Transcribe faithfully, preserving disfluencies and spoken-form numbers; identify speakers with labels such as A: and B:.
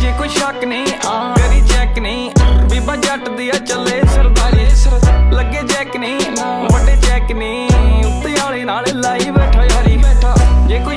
A: जे कोई शक नहीं करी चेक नहीं बीबा जट दिया चले सरदारी लगे चेक नहीं बड़े चेक नहीं उत्ते आले नाल लाई बैठा यारी जे कोई